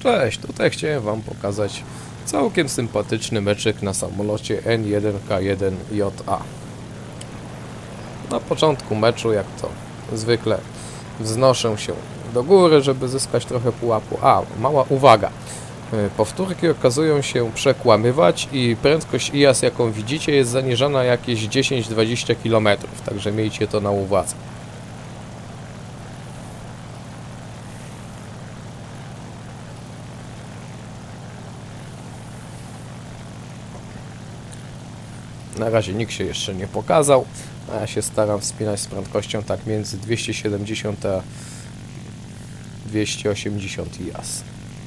Cześć, tutaj chciałem wam pokazać całkiem sympatyczny meczyk na samolocie N1K1JA. Na początku meczu, jak to zwykle, wznoszę się do góry, żeby zyskać trochę pułapu. Mała uwaga. Powtórki okazują się przekłamywać i prędkość IAS, jaką widzicie, jest zaniżana jakieś 10-20 km, także miejcie to na uwadze. Na razie nikt się jeszcze nie pokazał, a ja się staram wspinać z prędkością tak między 270 a 280 IAS.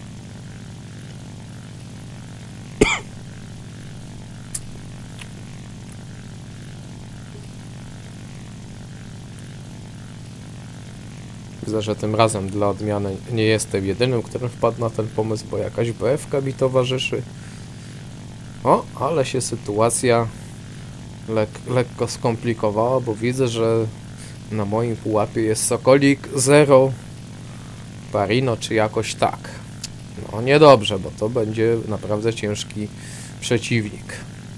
Widzę, że tym razem dla odmiany nie jestem jedynym, który wpadł na ten pomysł, bo jakaś BF-ka mi towarzyszy. Ale się sytuacja lekko skomplikowała, bo widzę, że na moim pułapie jest Sokolik Zero Parino, czy jakoś tak. No niedobrze, bo to będzie naprawdę ciężki przeciwnik.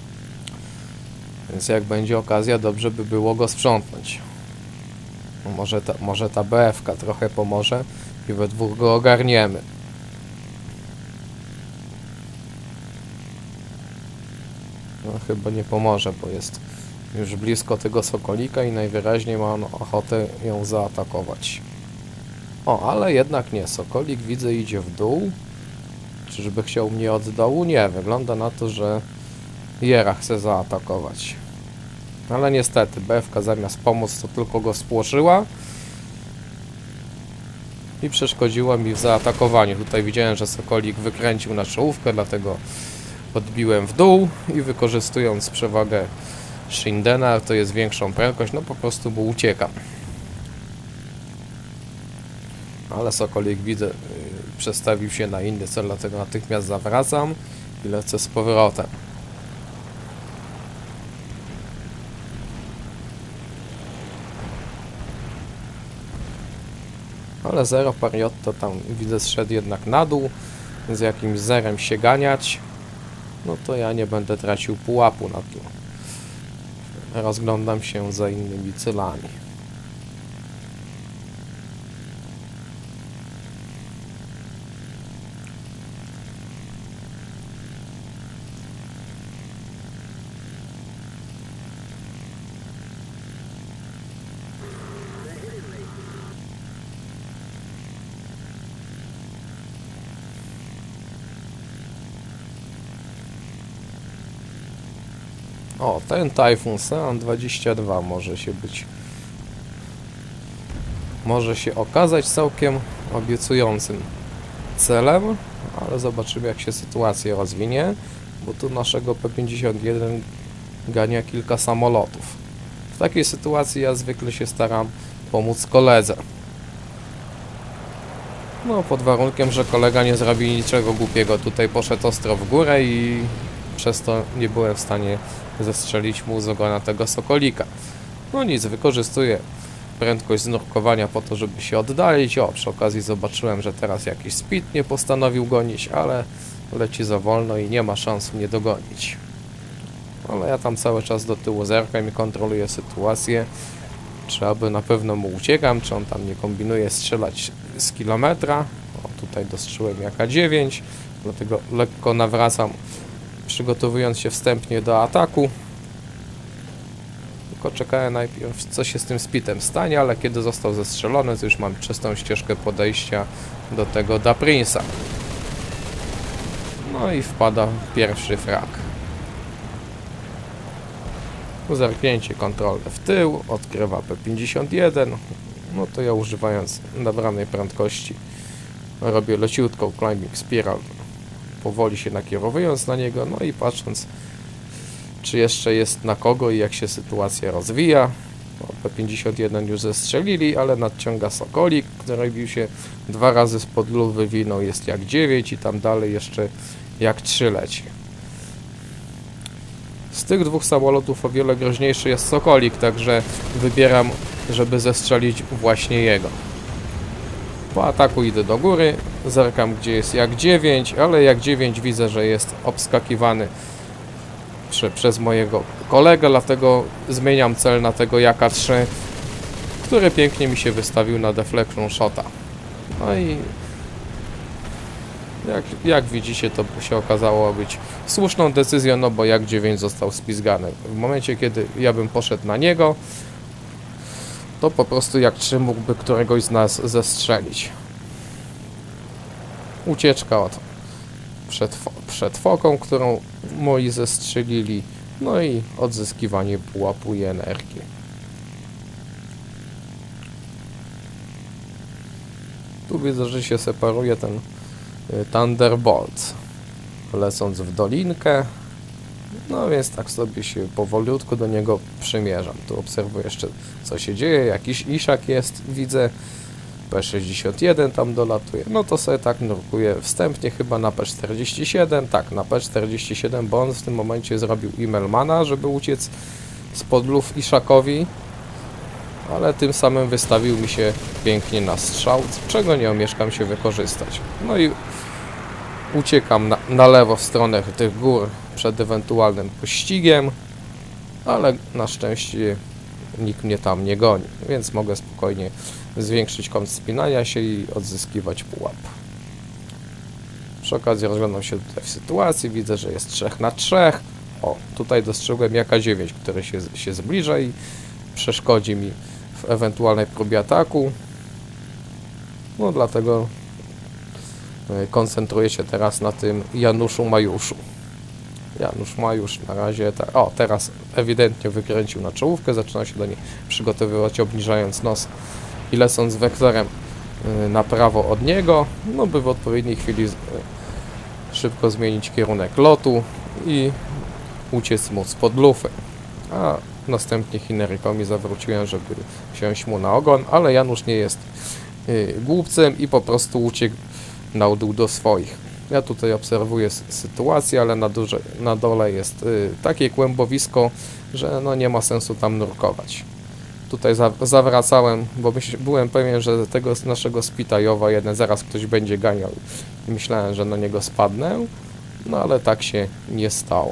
Więc jak będzie okazja, dobrze by było go sprzątnąć. No może ta BF-ka trochę pomoże i we dwóch go ogarniemy. No chyba nie pomoże, bo jest już blisko tego Sokolika i najwyraźniej ma on ochotę ją zaatakować. Ale jednak nie. Sokolik, widzę, idzie w dół. Czyżby chciał mnie od dołu? Nie. Wygląda na to, że Jera chce zaatakować. Ale niestety BF-ka zamiast pomóc, to tylko go spłoszyła i przeszkodziła mi w zaatakowaniu. Tutaj widziałem, że Sokolik wykręcił na czołówkę, dlatego odbiłem w dół i wykorzystując przewagę Shindena, to jest większą prędkość, no po prostu mu uciekam. Ale Sokolik, widzę, przestawił się na inny cel, dlatego natychmiast zawracam i lecę z powrotem. Ale Zero Pariotto tam, widzę, zszedł jednak na dół, z jakimś zerem się ganiać. No to ja nie będę tracił pułapu na to. Rozglądam się za innymi celami. Ten Typhoon Sean 22 może się okazać całkiem obiecującym celem, ale zobaczymy, jak się sytuacja rozwinie, bo tu naszego P-51 gania kilka samolotów. W takiej sytuacji ja zwykle się staram pomóc koledze. No, pod warunkiem, że kolega nie zrobi niczego głupiego. Tutaj poszedł ostro w górę i przez to nie byłem w stanie zestrzelić mu z ogona tego Sokolika. No nic, wykorzystuję prędkość znurkowania po to, żeby się oddalić. Przy okazji zobaczyłem, że teraz jakiś speed nie postanowił gonić, ale leci za wolno i nie ma szans mnie dogonić. Ale ja tam cały czas do tyłu zerkam i kontroluję sytuację. Czy aby na pewno mu uciekam, czy on tam nie kombinuje strzelać z kilometra. Tutaj dostrzeliłem jaka 9, dlatego lekko nawracam, przygotowując się wstępnie do ataku. Tylko czekałem najpierw, co się z tym speedem stanie, ale kiedy został zestrzelony, to już mam czystą ścieżkę podejścia do tego Da Prince'a. No i wpada pierwszy frag. Zerknięcie kontrolne w tył, odkrywa P-51. No to ja, używając nabranej prędkości, robię leciutką climbing spiral, powoli się nakierowując na niego, no i patrząc, czy jeszcze jest na kogo i jak się sytuacja rozwija. P-51 już zestrzelili, ale nadciąga Sokolik, który się 2 razy spod luf wywinął, jest jak 9 i tam dalej jeszcze jak 3 leci. Z tych dwóch samolotów o wiele groźniejszy jest Sokolik, także wybieram, żeby zestrzelić właśnie jego. Po ataku idę do góry, zerkam gdzie jest Jak 9, ale Jak 9 widzę, że jest obskakiwany przez mojego kolegę, dlatego zmieniam cel na tego Jaka 3, który pięknie mi się wystawił na deflection shota. No i jak widzicie, to się okazało być słuszną decyzją, no bo Jak 9 został spizgany. W momencie, kiedy ja bym poszedł na niego, to po prostu Jak 3 mógłby któregoś z nas zestrzelić. Ucieczka przed foką, którą moi zestrzelili, no i odzyskiwanie pułapu i energii. Tu widzę, że się separuje ten Thunderbolt, lecąc w dolinkę. No więc tak sobie się powolutku do niego przymierzam. Tu obserwuję jeszcze, co się dzieje. Jakiś Ishak jest, widzę. P61 tam dolatuje. No to sobie tak nurkuję wstępnie chyba na P47. Tak, na P47, bo on w tym momencie zrobił Immelmana, żeby uciec spod luf Ishakowi. Ale tym samym wystawił mi się pięknie na strzał, czego nie omieszkam się wykorzystać. No i uciekam na lewo w stronę tych gór przed ewentualnym pościgiem, ale na szczęście nikt mnie tam nie goni, więc mogę spokojnie zwiększyć kąt spinania się i odzyskiwać pułap. Przy okazji rozglądam się tutaj w sytuacji, widzę, że jest 3 na 3. O, tutaj dostrzegłem Jaka 9, który się zbliża i przeszkodzi mi w ewentualnej próbie ataku. No dlatego koncentruję się teraz na tym Januszu Majuszu. Janusz Majusz na razie tak. O, teraz ewidentnie wykręcił na czołówkę, zaczyna się do niej przygotowywać, obniżając nos i lecąc wektorem na prawo od niego, no by w odpowiedniej chwili szybko zmienić kierunek lotu i uciec mu spod lufy. A następnie Chinerykowi zawróciłem, żeby wsiąść mu na ogon, ale Janusz nie jest głupcem i po prostu uciekł na dół do swoich. Ja tutaj obserwuję sytuację, ale na dole jest takie kłębowisko, że no nie ma sensu tam nurkować. Tutaj zawracałem, bo byłem pewien, że tego naszego Spitajowa jeden zaraz ktoś będzie ganiał i myślałem, że na niego spadnę, no ale tak się nie stało.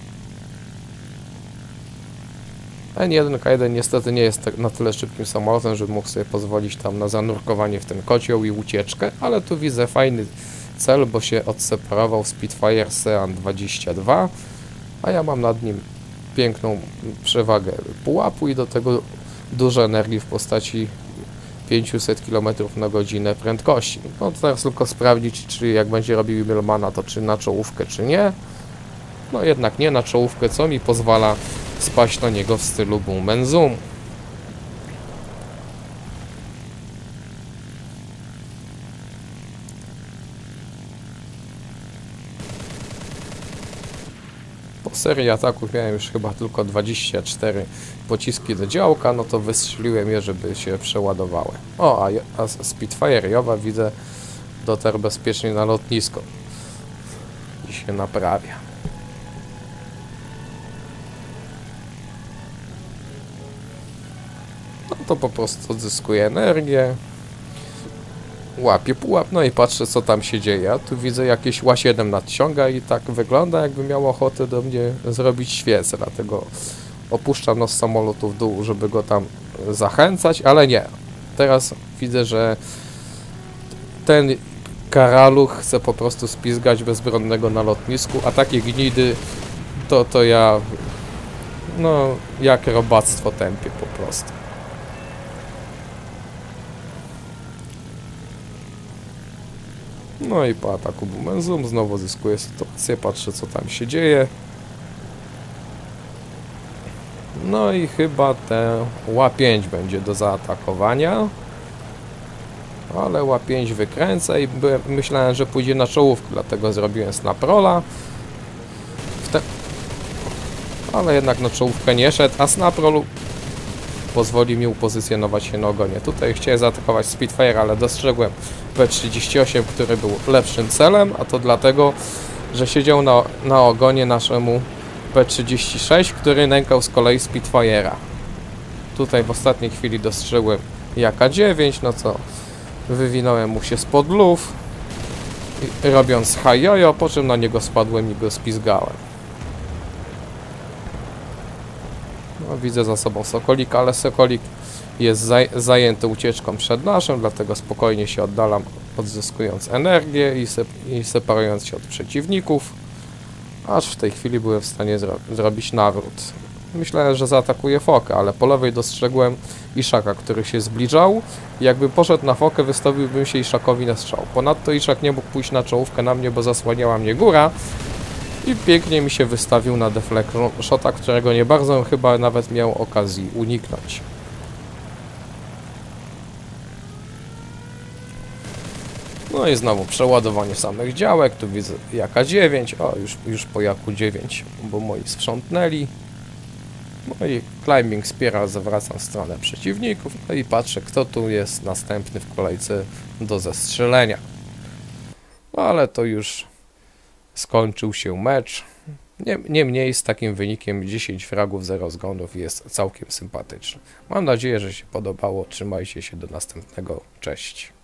N1K1 niestety nie jest na tyle szybkim samolotem, żeby mógł sobie pozwolić tam na zanurkowanie w ten kocioł i ucieczkę, ale tu widzę fajny cel, bo się odseparował Spitfire Sean 22, a ja mam nad nim piękną przewagę pułapu i do tego dużo energii w postaci 500 km na godzinę prędkości. No to teraz tylko sprawdzić, czy jak będzie robił Immelmana, to czy na czołówkę, czy nie. No jednak nie na czołówkę, co mi pozwala spaść na niego w stylu boom and zoom. Po serii ataków miałem już chyba tylko 24 pociski do działka, no to wystrzeliłem je, żeby się przeładowały. O, a Spitfire'owa widzę dotarł bezpiecznie na lotnisko i się naprawia. No to po prostu odzyskuję energię, łapię pułap, no i patrzę, co tam się dzieje. A tu widzę jakieś Ła-7 nadciąga i tak wygląda, jakby miał ochotę do mnie zrobić świecę, dlatego opuszczam nos samolotu w dół, żeby go tam zachęcać, ale nie. Teraz widzę, że ten karaluch chce po prostu spizgać bezbronnego na lotnisku, a takie gnidy to ja no jak robactwo tępię po prostu. No i po ataku boom and zoom znowu zyskuję sytuację, patrzę, co tam się dzieje. No i chyba te Ła-5 będzie do zaatakowania. Ale Ła-5 wykręcę i myślałem, że pójdzie na czołówkę, dlatego zrobiłem snaprola. Ale jednak na czołówkę nie szedł, a snaprolu pozwoli mi upozycjonować się na ogonie. Tutaj chciałem zaatakować Spitfire, ale dostrzegłem P38, który był lepszym celem, a to dlatego, że siedział na ogonie naszemu P36, który nękał z kolei Spitfire'a. Tutaj w ostatniej chwili dostrzegłem Jaka 9, no co Wywinąłem mu się spod luf, robiąc hajojo, po czym na niego spadłem i go spizgałem. No, widzę za sobą sokolika, ale sokolik jest zajęty ucieczką przed naszym, dlatego spokojnie się oddalam, odzyskując energię i separując się od przeciwników, aż w tej chwili byłem w stanie zrobić nawrót. Myślałem, że zaatakuje fokę, ale po lewej dostrzegłem Iszaka, który się zbliżał. Jakby poszedł na fokę, wystawiłbym się Iszakowi na strzał. Ponadto Iszak nie mógł pójść na czołówkę na mnie, bo zasłaniała mnie góra. I pięknie mi się wystawił na deflection shota, którego nie bardzo chyba nawet miał okazji uniknąć. No i znowu przeładowanie samych działek. Tu widzę jaka 9. O, już po jaku 9, bo moi sprzątnęli. No i climbing spiral, zawracam w stronę przeciwników. No i patrzę, kto tu jest następny w kolejce do zestrzelenia. No ale to już skończył się mecz. Niemniej z takim wynikiem 10 fragów, 0 zgonów jest całkiem sympatyczny. Mam nadzieję, że się podobało. Trzymajcie się, do następnego. Cześć.